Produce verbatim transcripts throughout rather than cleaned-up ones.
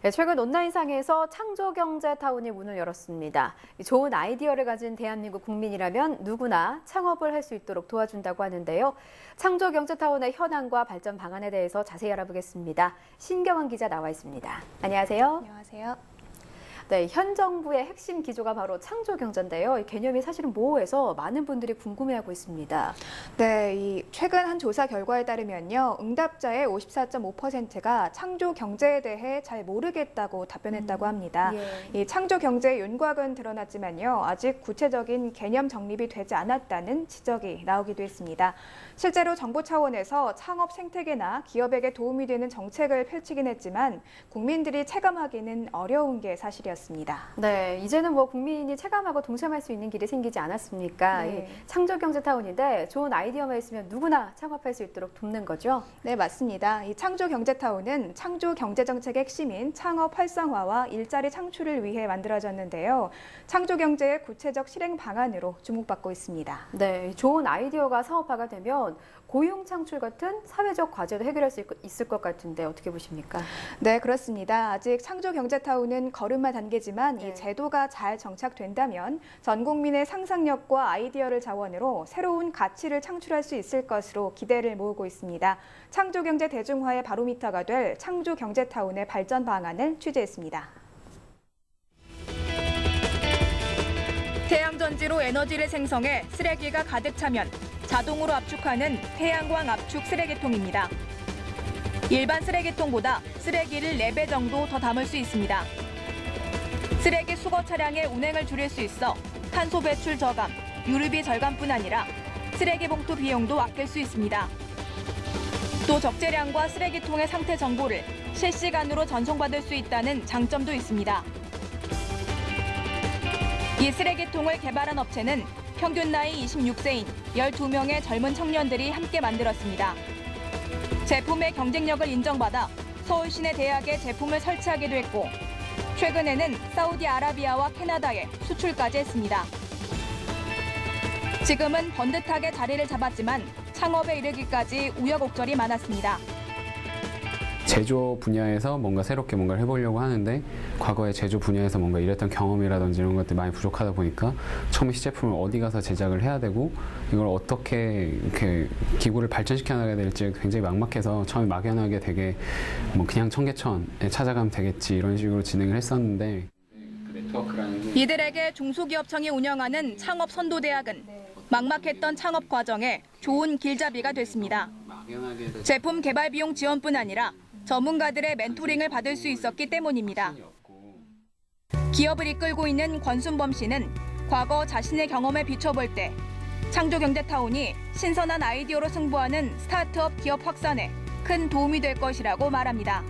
네, 최근 온라인상에서 창조경제타운이 문을 열었습니다. 좋은 아이디어를 가진 대한민국 국민이라면 누구나 창업을 할 수 있도록 도와준다고 하는데요. 창조경제타운의 현황과 발전 방안에 대해서 자세히 알아보겠습니다. 신경원 기자 나와 있습니다. 안녕하세요. 안녕하세요. 네, 현 정부의 핵심 기조가 바로 창조경제인데요. 이 개념이 사실은 모호해서 많은 분들이 궁금해하고 있습니다. 네, 이 최근 한 조사 결과에 따르면요, 응답자의 오십사 점 오 퍼센트가 창조경제에 대해 잘 모르겠다고 답변했다고 합니다. 음, 예. 이 창조경제의 윤곽은 드러났지만요, 아직 구체적인 개념 정립이 되지 않았다는 지적이 나오기도 했습니다. 실제로 정부 차원에서 창업 생태계나 기업에게 도움이 되는 정책을 펼치긴 했지만 국민들이 체감하기는 어려운 게 사실이었습니다. 네, 이제는 뭐 국민이 체감하고 동참할 수 있는 길이 생기지 않았습니까? 네. 이 창조경제타운인데 좋은 아이디어만 있으면 누구나 창업할 수 있도록 돕는 거죠? 네, 맞습니다. 이 창조경제타운은 창조경제정책의 핵심인 창업 활성화와 일자리 창출을 위해 만들어졌는데요. 창조경제의 구체적 실행 방안으로 주목받고 있습니다. 네, 좋은 아이디어가 사업화가 되면 고용 창출 같은 사회적 과제도 해결할 수 있을 것 같은데 어떻게 보십니까? 네, 그렇습니다. 아직 창조경제타운은 걸음마 단계지만 네. 이 제도가 잘 정착된다면 전 국민의 상상력과 아이디어를 자원으로 새로운 가치를 창출할 수 있을 것으로 기대를 모으고 있습니다. 창조경제 대중화의 바로미터가 될 창조경제타운의 발전 방안을 취재했습니다. 태양전지로 에너지를 생성해 쓰레기가 가득 차면 자동으로 압축하는 태양광 압축 쓰레기통입니다. 일반 쓰레기통보다 쓰레기를 네 배 정도 더 담을 수 있습니다. 쓰레기 수거 차량의 운행을 줄일 수 있어 탄소 배출 저감, 유류비 절감뿐 아니라 쓰레기 봉투 비용도 아낄 수 있습니다. 또 적재량과 쓰레기통의 상태 정보를 실시간으로 전송받을 수 있다는 장점도 있습니다. 이 쓰레기통을 개발한 업체는 평균 나이 이십육 세인 열두 명의 젊은 청년들이 함께 만들었습니다. 제품의 경쟁력을 인정받아 서울 시내 대학에 제품을 설치하기도 했고 최근에는 사우디아라비아와 캐나다에 수출까지 했습니다. 지금은 번듯하게 자리를 잡았지만 창업에 이르기까지 우여곡절이 많았습니다. 제조 분야에서 뭔가 새롭게 뭔가를 해보려고 하는데 과거에 제조 분야에서 뭔가 일했던 경험이라든지 이런 것들이 많이 부족하다 보니까 처음에 시제품을 어디 가서 제작을 해야 되고 이걸 어떻게 이렇게 기구를 발전시켜 나가야 될지 굉장히 막막해서 처음에 막연하게 되게 뭐 그냥 청계천에 찾아가면 되겠지 이런 식으로 진행을 했었는데 이들에게 중소기업청이 운영하는 창업 선도대학은 막막했던 창업 과정에 좋은 길잡이가 됐습니다. 제품 개발 비용 지원뿐 아니라 전문가들의 멘토링을 받을 수 있었기 때문입니다. 기업을 이끌고 있는 권순범 씨는 과거 자신의 경험에 비춰볼 때 창조경제타운이 신선한 아이디어로 승부하는 스타트업 기업 확산에 큰 도움이 될 것이라고 말합니다.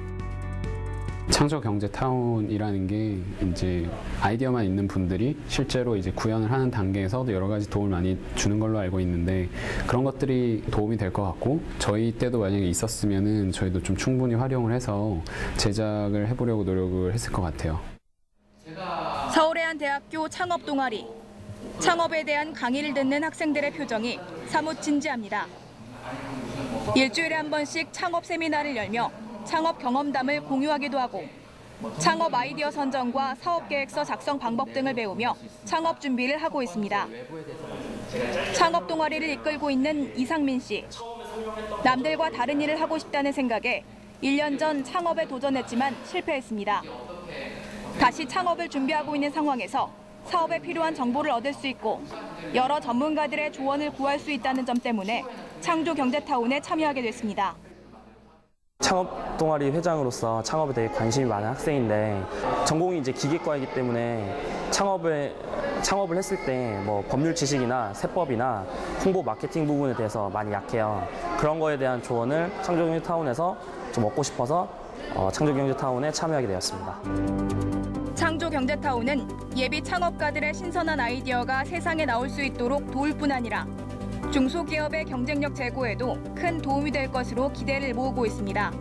창조경제타운이라는 게 이제 아이디어만 있는 분들이 실제로 이제 구현을 하는 단계에서도 여러 가지 도움을 많이 주는 걸로 알고 있는데 그런 것들이 도움이 될 것 같고 저희 때도 만약에 있었으면은 저희도 좀 충분히 활용을 해서 제작을 해보려고 노력을 했을 것 같아요. 서울의 한 대학교 창업 동아리. 창업에 대한 강의를 듣는 학생들의 표정이 사뭇 진지합니다. 일주일에 한 번씩 창업 세미나를 열며 창업 경험담을 공유하기도 하고 창업 아이디어 선정과 사업계획서 작성 방법 등을 배우며 창업 준비를 하고 있습니다. 창업 동아리를 이끌고 있는 이상민 씨. 남들과 다른 일을 하고 싶다는 생각에 일 년 전 창업에 도전했지만 실패했습니다. 다시 창업을 준비하고 있는 상황에서 사업에 필요한 정보를 얻을 수 있고 여러 전문가들의 조언을 구할 수 있다는 점 때문에 창조경제타운에 참여하게 됐습니다. 창업 동아리 회장으로서 창업에 대해 관심이 많은 학생인데 전공이 이제 기계과이기 때문에 창업을 창업을 했을 때 뭐 법률 지식이나 세법이나 홍보 마케팅 부분에 대해서 많이 약해요. 그런 거에 대한 조언을 창조경제타운에서 좀 얻고 싶어서 어, 창조경제타운에 참여하게 되었습니다. 창조경제타운은 예비 창업가들의 신선한 아이디어가 세상에 나올 수 있도록 도울 뿐 아니라 중소기업의 경쟁력 제고에도 큰 도움이 될 것으로 기대를 모으고 있습니다.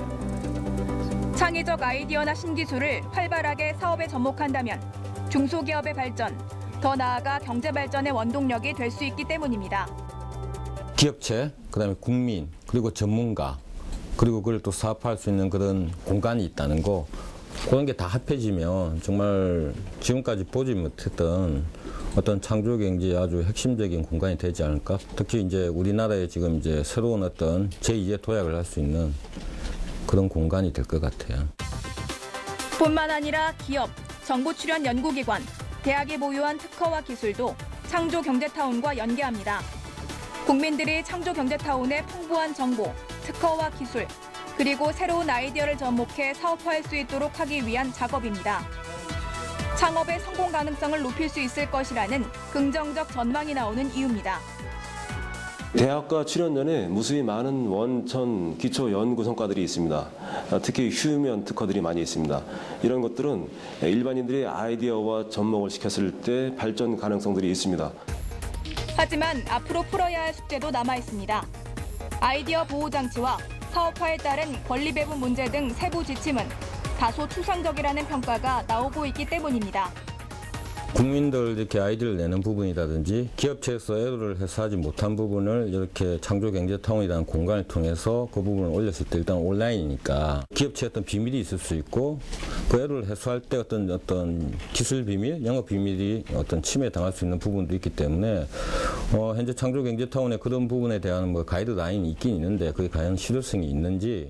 창의적 아이디어나 신기술을 활발하게 사업에 접목한다면 중소기업의 발전, 더 나아가 경제 발전의 원동력이 될 수 있기 때문입니다. 기업체, 그다음에 국민, 그리고 전문가, 그리고 그걸 또 사업할 수 있는 그런 공간이 있다는 거 그런 게 다 합해지면 정말 지금까지 보지 못했던 어떤 창조 경제의 아주 핵심적인 공간이 되지 않을까. 특히 이제 우리나라에 지금 이제 새로운 어떤 제이의 도약을 할 수 있는 그런 공간이 될 것 같아요. 뿐만 아니라 기업, 정부 출연 연구기관, 대학이 보유한 특허와 기술도 창조경제타운과 연계합니다. 국민들이 창조경제타운의 풍부한 정보, 특허와 기술, 그리고 새로운 아이디어를 접목해 사업화할 수 있도록 하기 위한 작업입니다. 창업의 성공 가능성을 높일 수 있을 것이라는 긍정적 전망이 나오는 이유입니다. 대학과 출연연에 무수히 많은 원천 기초 연구 성과들이 있습니다. 특히 휴면 특허들이 많이 있습니다. 이런 것들은 일반인들의 아이디어와 접목을 시켰을 때 발전 가능성들이 있습니다. 하지만 앞으로 풀어야 할 숙제도 남아 있습니다. 아이디어 보호 장치와 사업화에 따른 권리 배분 문제 등 세부 지침은 다소 추상적이라는 평가가 나오고 있기 때문입니다. 국민들 이렇게 아이디어를 내는 부분이라든지 기업체에서 애도를 해서 하지 못한 부분을 이렇게 창조경제타운이라는 공간을 통해서 그 부분을 올렸을 때 일단 온라인이니까 기업체에 어떤 비밀이 있을 수 있고 그 애도를 해소할 때 어떤 어떤 기술 비밀, 영업 비밀이 어떤 침해 당할 수 있는 부분도 있기 때문에 어, 현재 창조경제타운의 그런 부분에 대한 뭐 가이드라인이 있긴 있는데 그게 과연 실효성이 있는지.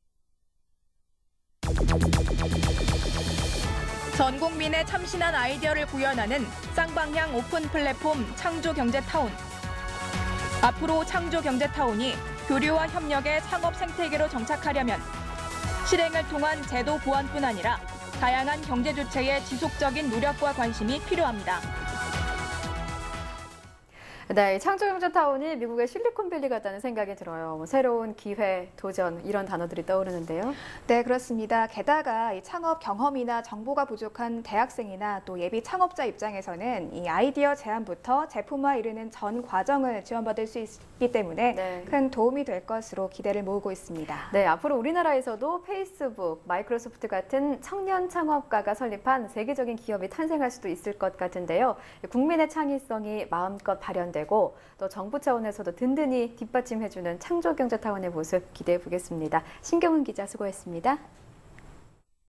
전 국민의 참신한 아이디어를 구현하는 쌍방향 오픈 플랫폼 창조경제타운. 앞으로 창조경제타운이 교류와 협력의 창업 생태계로 정착하려면 실행을 통한 제도 보완뿐 아니라 다양한 경제 주체의 지속적인 노력과 관심이 필요합니다. 네, 창조경제타운이 미국의 실리콘밸리 같다는 생각이 들어요. 뭐 새로운 기회, 도전 이런 단어들이 떠오르는데요. 네, 그렇습니다. 게다가 이 창업 경험이나 정보가 부족한 대학생이나 또 예비 창업자 입장에서는 이 아이디어 제안부터 제품화 이르는 전 과정을 지원받을 수 있기 때문에 네. 큰 도움이 될 것으로 기대를 모으고 있습니다. 네, 앞으로 우리나라에서도 페이스북, 마이크로소프트 같은 청년 창업가가 설립한 세계적인 기업이 탄생할 수도 있을 것 같은데요. 국민의 창의성이 마음껏 발현되고 또 정부 차원에서도 든든히 뒷받침해주는 창조경제타운의 모습 기대해 보겠습니다. 신경훈 기자 수고했습니다.